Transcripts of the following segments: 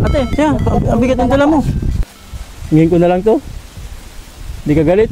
Ate, siya, ang bigat ng dala mo. Hingin ko na lang to. Hindi ka galit?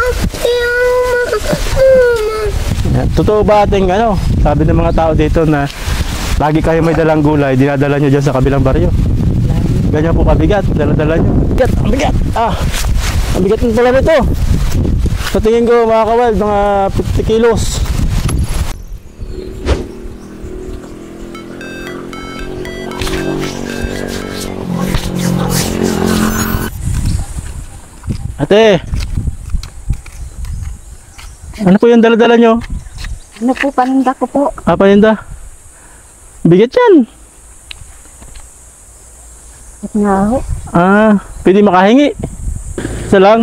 Totoo ba ating ano, sabi ng mga tao dito na lagi kayo may dalang gulay, dinadala nyo dyan sa kabilang baryo? Ganyan po kabigat, dala-dala nyo. Bigat, ang bigat! Ang bigat ng dala nito. Sa tingin ko mga kawal, mga 50 kilos. Ate, ano po yung dala-dala nyo? Ano po, paninda ko po. Paninda? Bigat yan. At nga ho. Pwede makahingi. Isa lang.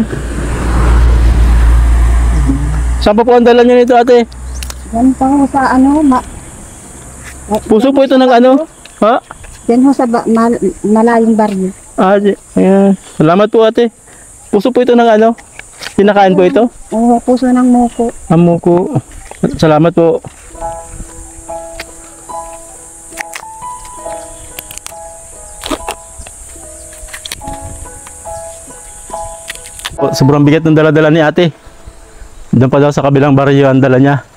Saan pa po ang dala nyo nito, ate? Yan pa ho sa ano, Puso po ito ng ano? Ha? yan ho sa malayong baryo. Ayan. Salamat po, ate. Puso po ito ng ano? Pinakain po ito? Oo, puso ng muko. Ang muko. Salamat po. Sobrang bigat ng dala-dala ni ate. Doon pa daw sa kabilang baryo ang dala niya.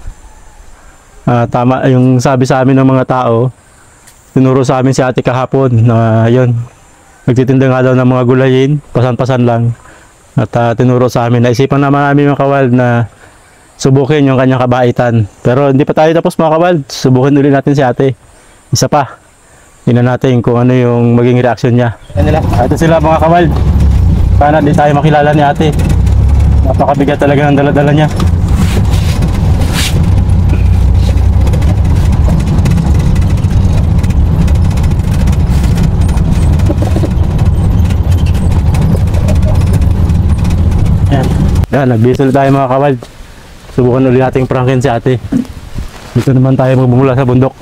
Tama yung sabi sa amin ng mga tao. Tinuro sa amin si ate kahapon na yun. Nagtitinda nga daw ng mga gulayin, pasan-pasan lang. At tinuro sa amin, naisipan naman namin mga kawal na subukin yung kanyang kabaitan. Pero hindi pa tayo tapos mga kawal, subukin ulit natin si ate. Isa pa. Tingnan natin kung ano yung maging reaksyon niya. Ito sila mga kawal. Sana di tayo makilala ni ate. Napakabigat talaga ng dala-dala niya. Yan, nagbisol tayo mga kawal. Subukan ulit nating prankin si ate. Dito naman tayo magbumula sa bundok.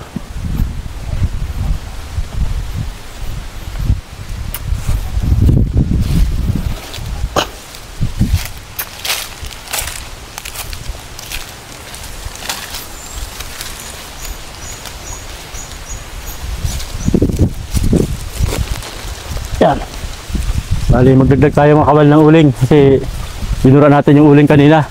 Yan. Bali, magdagdag tayo mga kawal ng uling kasi binura natin yung uling kanina.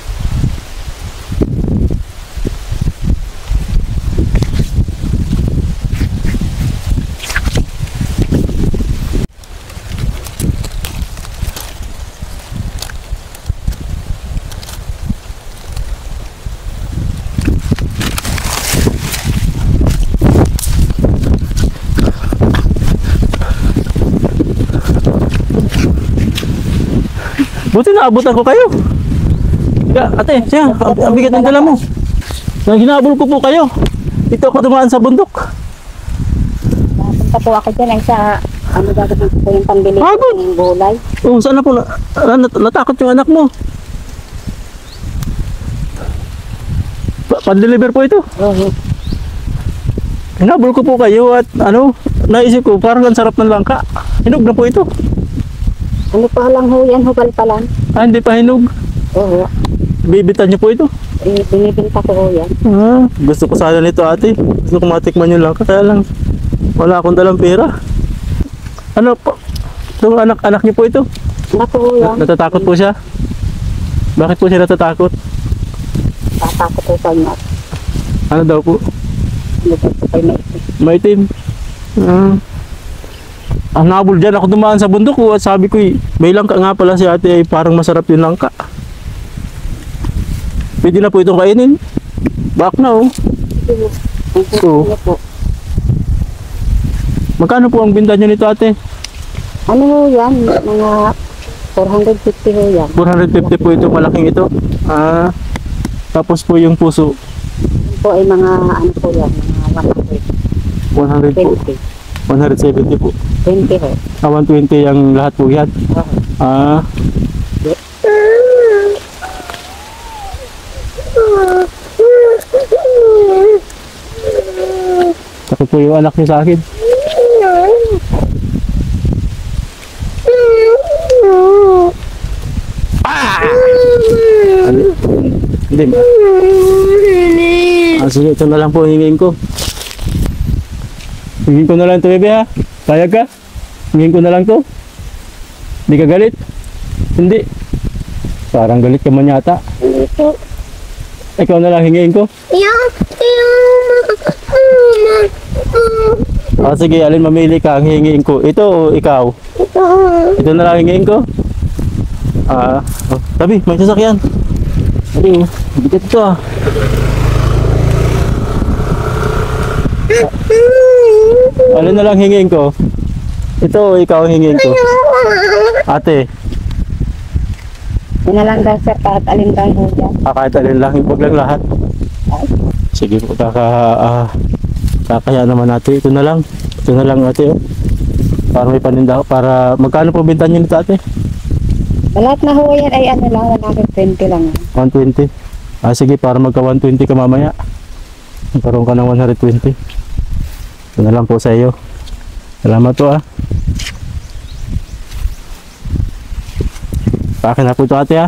Buti naabutan ko kayo. Ate, siya, ang bigat ng dala mo. Hinahabol ko po kayo. Dito ako dumaan sa bundok. Napunta po ako dyan ay sa ano gagawin ko yung pambili ng gulay. Saan na po? Natakot yung anak mo. Pan-deliver po ito. Hinahabol ko po kayo at ano, naisip ko parang ang sarap ng langka. Hinog na po ito. Ano pa lang ho yan, hukal pa lang. Hindi pa hinog. Oo. Bibitan niyo po ito? Binibinta ko ho yan. Gusto ko sana nito ate. Gusto ko matikman yung langka. Kaya lang, wala akong dalang pera. Ano po? Itong anak niyo po ito? Anak ko ho yan. Natatakot po siya? Bakit po siya natatakot? Tatakot ho sa inyo. Ano daw po? Lubog ko kayo maitim. Ang nabol dyan, ako dumaan sa bundok ko at sabi ko, may langka nga pala si ate ay parang masarap yung langka. Pwede na po itong kainin. Bak na oh. So, magkano po ang binta nyo nito ate? Ano ho yan? Mga 450 ho yan. 450 po ito, malaking ito. Tapos po yung puso. Yan po ay mga ano po yan, mga 100 po. 170 po. 20 ho. 120 ang lahat po yan. Takot po yung anak niyo sa akin. Hindi ba? Sige, ito na lang po hingin ko. Hingin ko na lang to, bebe ha. Payag ka? Hingin ko na lang to. Hindi ka galit? Hindi. Parang galit ka man yata. Ito. Ikaw na lang hingin ko. Ah, sige, alin mamili ka ang hingin ko. Ito o ikaw? Ito. Ito na lang hingin ko. Ah, oh, tabi, may sasakyan. Ay, bigat ito ah. Alin na lang hingin ko? Ito o ikaw ang hingin ko? Ate, Yun na lang daw sir, kahit alin daw ho dyan. kahit alin lang, huwag lang lahat. Sige po, kakaya naman natin. Ito na lang. Ito na lang ate oh. Para may paninda ako. Para, magkano po binta niyo nito ate? Lahat na ho yan ay ano lang, 120 lang. 120. Ah sige, para magka 120 ka mamaya. Magkaroon ka ng 120. Ito na lang po sa iyo. Salamat po ah. Pakin na po ito ate ah.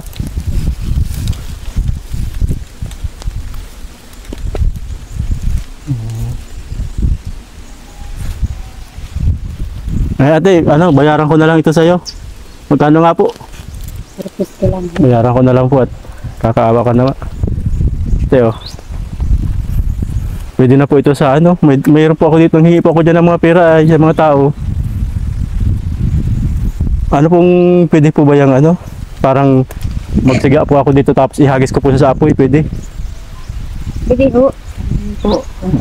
Ay ate, ano, bayaran ko na lang ito sa iyo. Magkano nga po? 150 lang. Bayaran ko na lang po at kakaawa ka naman. Ate oh. Pwede na po ito sa ano. Mayroon po ako dito. Hingi po ako dyan ng mga pera ay, sa mga tao. Ano pong pwede po ba yung ano? Parang magsiga po ako dito tapos ihagis ko po sa apoy. Pwede? Pwede ho. Po.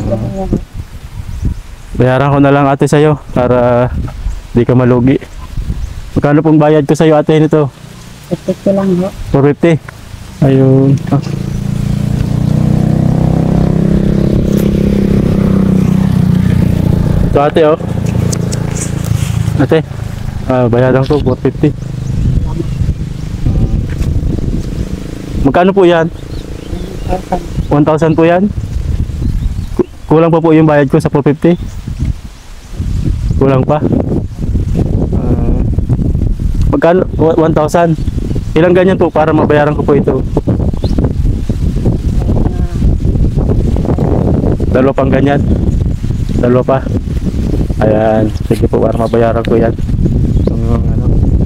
Bayaran ko na lang ate sa'yo para di ka malugi. Magkano pong bayad ko sa'yo ate nito? 50 lang ho. 450. Ayun. Ah. Ito ate oh. Ate, bayaran ko 450. Magkano po yan? 1,000 po yan? Kulang pa po yung bayad ko sa 450? Kulang pa? Magkano? 1,000? Ilang ganyan po para mabayaran ko po ito? Dalawa pang ganyan? Dalawa pa? Ayan, sige po para mabayaran ko yan. Ano.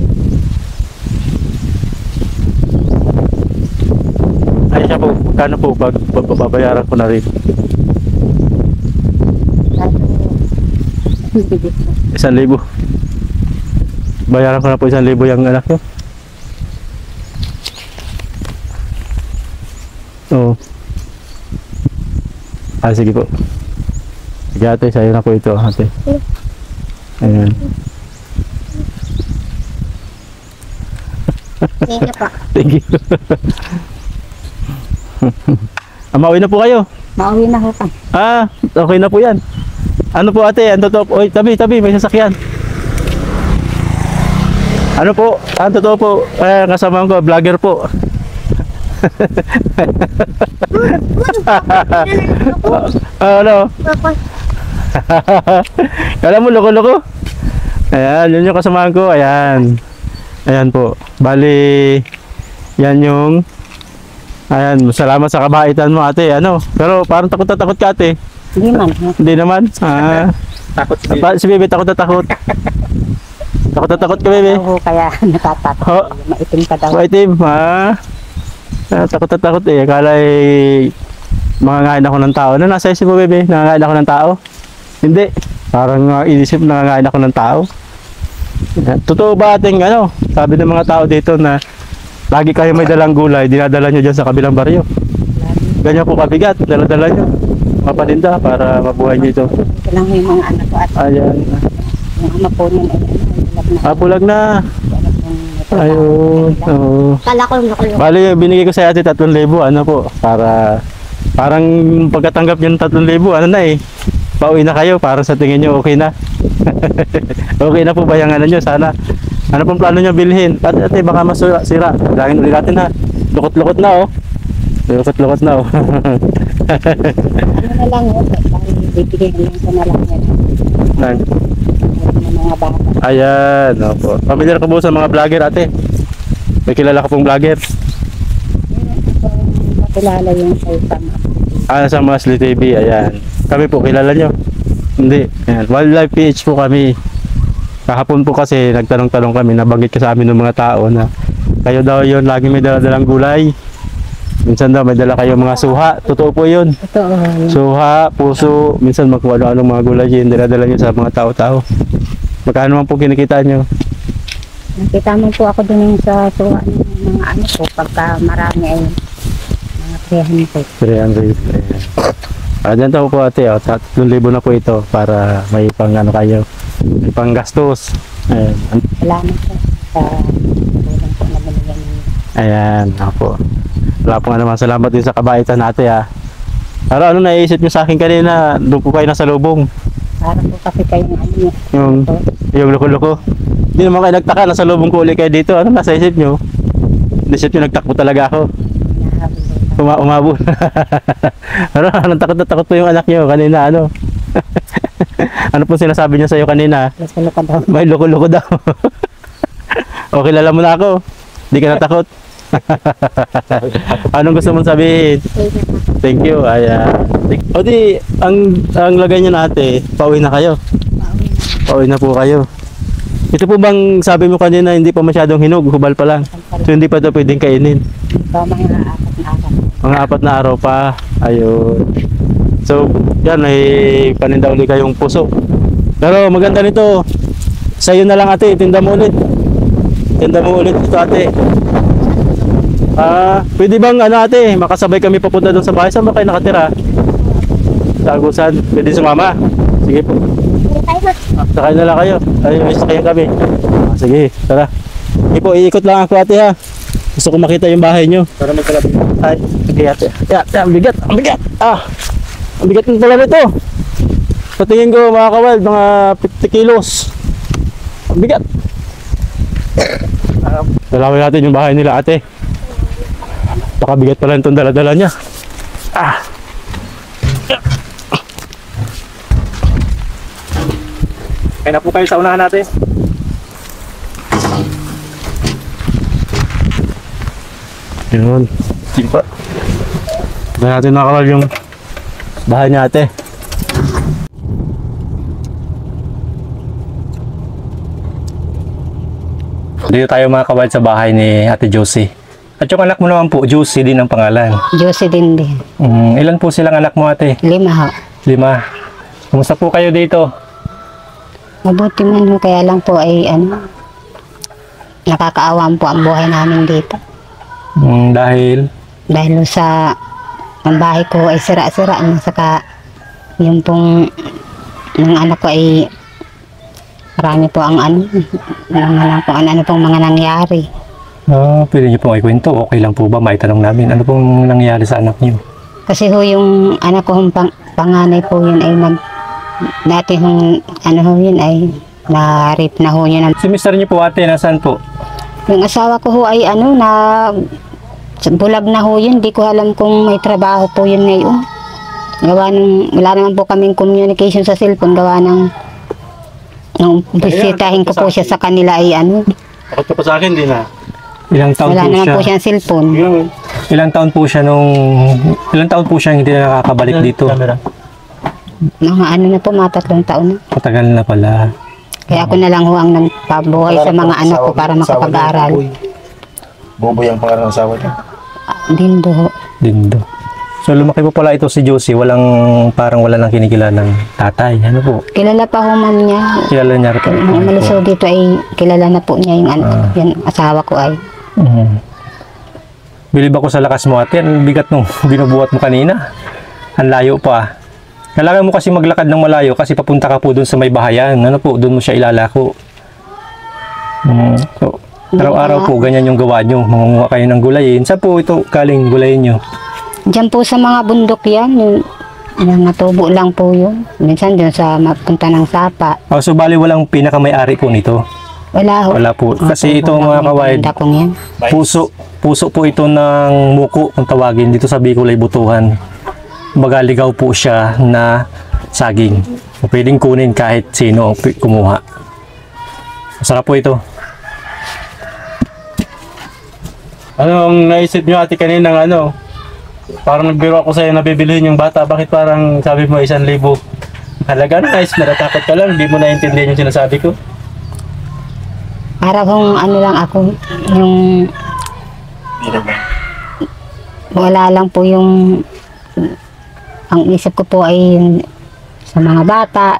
Ay siya po, magkano po babayaran ko na rin? 1,000. Bayaran ko na po 1,000 yung anak nyo. Oo. Ah, sige po. Sige ate, sa'yo na po ito ate. Ayan. Thank you po. Thank you. Mauwi na po kayo. Mauwi na ho pa. Ah, okay na po yan. Ano po ate, ang totoo po. Oy, tabi, may sasakyan. Ano po, ang totoo po, kasama ko, vlogger po. Ano? Kala mo, loko-loko? Ayan, yun yung kasamahan ko, ayan. Ayan po, bali, yan yung, ayan, salamat sa kabaitan mo ate, ano. Pero parang takot na takot ka ate. Hindi man. Hindi naman. Ah. Takot Si Bebe takot na takot. Takot na takot ka, Bebe. Oo, kaya natatakot. Ho. Maitim ka daw. Maitim, ha? Takot na takot eh. Akala mangangain ako ng tao. Ano nasa isip mo, Bebe? Nangangain ako ng tao? Hindi. Parang inisip nangangain ako ng tao. Totoo ba ating ano? Sabi ng mga tao dito na lagi kayo may dalang gulay, dinadala nyo dyan sa kabilang baryo. Ganyan po kabigat, dala-dala nyo. Mapalinda para mabuhay dito. Ito lang yung mga anak ko at Ayan. yung ama po nun ay Bulag na. Ayun. Oo. Kala ko nakulong. Bali, binigay ko sa ate 3,000, ano po, para parang pagkatanggap niyo ng 3,000, ano na eh. Pauwi na kayo para sa tingin niyo okay na. Okay na po ba yung ano niyo? Sana. Ano pong plano niyo bilhin? Ate, baka masira. Bilangin ulit natin ha. Lukot-lukot na oh. Lukot-lukot na oh. Ano na lang ho, bibigay na lang ko na lang yan. Nan. Ng mga bata. Ayan, opo. Familiar ka po sa mga vlogger ate? May kilala ka pong vlogger? Makilala yung sa isang Ah, sa Masli TV, ayan. Kami po, kilala nyo. Hindi. Ayan. Wildlife PH po kami. Kahapon po kasi nagtanong-tanong kami, nabanggit ka sa amin ng mga tao na kayo daw yun, lagi may dala-dalang gulay. Minsan daw may dala kayo mga suha. Totoo po yun. Totoo. Yun. Suha, puso, minsan magkuha ano mga gulay yun, dala-dala nyo sa mga tao-tao. Magkano man po kinikita nyo? Nakita mo po ako dun yung sa suha ng mga ano po, pagka marami ay mga 300. 300. Dyan daw po ate, 3,000 na po ito para may pang ano kayo, may pang gastos. Ayan. Salamat po sa tulong po na binigyan niyo. Ayan, ako. Wala po nga naman, salamat din sa kabaitan natin ha. Pero ano naisip nyo sa akin kanina, doon po kayo nasa lubong. Para po kasi kayo ano niyo. Yung loko-loko. Hindi naman kayo nagtaka, nasa lubong ko ulit kayo dito. Ano nasa isip nyo? Isip nyo, nagtakbo talaga ako. Umabol. Ano, takot na takot po yung anak nyo kanina, ano? Ano po sinasabi niya sa'yo kanina? Loko-loko daw. May loko-loko daw. O, kilala mo na ako. Hindi ka natakot. Anong gusto mong sabihin? Thank you. Ayan. O di, ang lagay niya nate, pauwi na kayo. Pauwi na po kayo. Ito po bang sabi mo kanina hindi pa masyadong hinog, hubal pa lang. So hindi pa ito pwedeng kainin. So, Mga 4 na araw pa. Ayun. So, yan, may paninda ulit kayong puso. Pero maganda nito. Sa'yo na lang ate, tinda mo ulit. Tinda mo ulit ito ate. Pwede bang ano ate, makasabay kami papunta doon sa bahay? Saan ba kayo nakatira? Sa Agusan. Pwede sumama? Sige po. Sakay na lang kayo. Ay, may sakayan kami. Sige, tara. Sige po, iikot lang ako ate ha. Gusto ko makita yung bahay nyo. Para magkalapit. Ay, sige ate. Ang bigat, ang bigat. Ang bigat ng pala nito. Patingin ko mga kawild, mga 50 kilos. Ang bigat. Dalawin natin yung bahay nila ate. Pakabigat pala itong dala-dala niya. Kaya na po kayo sa unahan natin. Yun. Simpa. Tignan natin nakakawal yung bahay niya ate. Dito tayo mga kawal sa bahay ni Ate Josie. At yung anak mo naman po, Josie din ang pangalan. Josie din din. Ilan po silang anak mo ate? 5 ho. 5. Kumusta po kayo dito? Mabuti man ho, kaya lang po ay ano, nakakaawaan po ang buhay namin dito. Dahil? Dahil sa ang bahay ko ay sira-sira na saka yung pong ng anak ko ay marami po ang ano, ano pong mga nangyari. Pwede niyo pong ikwento. Okay lang po ba? May tanong namin. Ano pong nangyari sa anak niyo? Kasi ho yung anak ko panganay po yun ay dati hong ano ho yun ay na-rape na ho yun. Si mister niyo po ate, nasaan po? Yung asawa ko ho ay ano na bulag na ho yun. Di ko alam kung may trabaho po yun ngayon. Gawa ng, wala naman po kaming communication sa cellphone. Gawa ng nung bisitahin ko po siya sa kanila ay ano. Takot ka pa sa akin, di na? Ilang taon Wala po naman siya? po siyang cellphone. Ilang taon po siya ilang taon po siya hindi na nakakabalik dito? Mga ano na po, mga 3 taon na. Matagal na pala. Kaya ako na lang ho ang nagpabuhay sa mga anak ko para makapag-aral. Buboy ang pangalan ng asawa niya. Dindo ho. Dindo. So lumaki po pala ito si Josie, parang wala nang kinikilalang tatay. Ano po? Kilala pa ho ma'am niya. Kilala niya rin po. Nung umalis ho dito ay kilala na po niya yung, yung asawa ko ay. Bilib ako sa lakas mo ate. Ang bigat nung binubuhat mo kanina. Ang layo pa. Kailangan mo kasi maglakad ng malayo kasi papunta ka po dun sa may bahayan. Ano po, dun mo siya ilalako. So, araw-araw po, ganyan yung gawa nyo. Mangunguha kayo ng gulayin. Saan po ito galing gulayin nyo? Diyan po sa mga bundok yan. Yung mga tubo lang po yun. Minsan dun sa mapunta ng sapa. So bali walang pinakamay-ari po nito? Wala ho. Wala po. Kasi ito mga kawaid, puso po ito ng muko kung tawagin. Dito sa Bicol ay butuhan. Magaligaw po siya na saging. Pwedeng kunin kahit sino ang kumuha. Masarap po ito. Anong naisip nyo ate kanina ng ano? Parang nagbiro ako sa'yo na bibilihin yung bata. Bakit parang sabi mo 1,000? Halaga na guys, natatakot ka lang, hindi mo naiintindihan yung sinasabi ko. Para kung ano lang ako, yung Hindi naman. wala lang po yung ang isip ko po ay yung sa mga bata.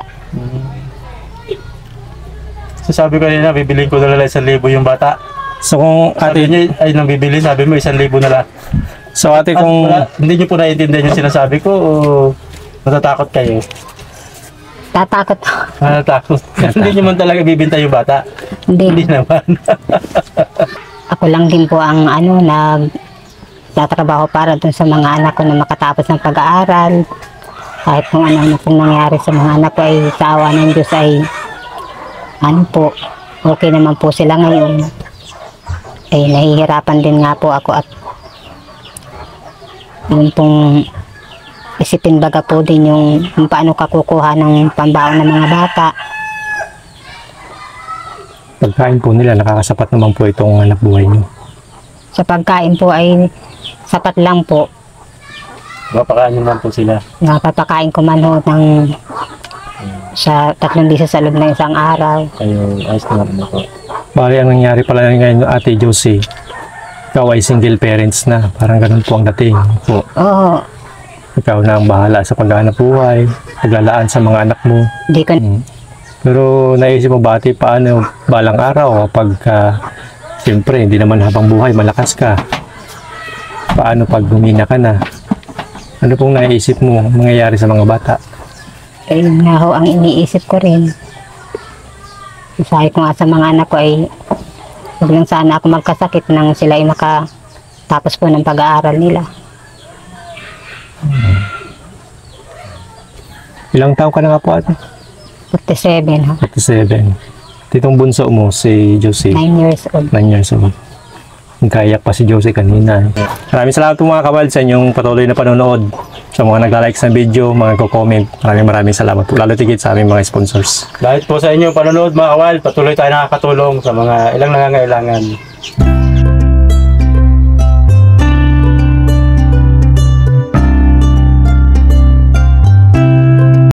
So sabi ko kanina, bibiliin ko na lang 1,000 yung bata. So kung Sabi ate, niya, ay nang bibili, sabi mo 1,000 na lang. so ate kung Hindi niyo po naiintindihan yung sinasabi ko o natatakot kayo? Tatakot. Natatakot. Hindi niyo man talaga bibinta yung bata. Hindi Hindi. naman. Ako lang din po ang ano nagtatrabaho para dun sa mga anak ko na makatapos ng pag-aaral. Kahit kung ano pong nangyari sa mga anak ko ay sa awa ng Diyos ay ano po, okay naman po sila ngayon. Ay nahihirapan din nga po ako at yun pong isipin baga po din yung kung paano kakukuha ng pambaon ng mga bata. pagkain po nila, nakakasapat naman po itong anak buhay niyo. Sa pagkain po ay sapat lang po. Mapakain niyo naman po sila. Napapakain ko man ho ng sa 3 beses sa loob ng isang araw. Kayo, ayos naman po. Bali, ang nangyari pala ngayon, Ate Josie, ikaw ay single parents na. Parang ganun po ang dating po. Oo, Ikaw na ang bahala sa paghahanap buhay, paglalaan sa mga anak mo. di ko Pero naisip mo ba, Ate, paano balang araw kapag siyempre, hindi naman habang buhay, malakas ka. Paano pag humina ka na? Ano pong naisip mo mangyayari sa mga bata? ayun nga ho ang iniisip ko rin. Sabi ko nga sa mga anak ko ay huwag lang sana ako magkasakit nang sila ay makatapos po ng pag-aaral nila. Ilang taon ka na nga po, Ate? 47 ho, 37. Titong bunso mo, si Josie, 9 years old. 9 years old. Nagkaiyak pa si Josie kanina. Maraming salamat po mga kabal sa inyong patuloy na panonood. Sa mga nagla-like sa video, mga nagko-comment. Maraming salamat po. Lalo tigit sa aming mga sponsors. Dahil po sa inyo panonood mga kawal, patuloy tayo nakakatulong sa mga ilang nangangailangan.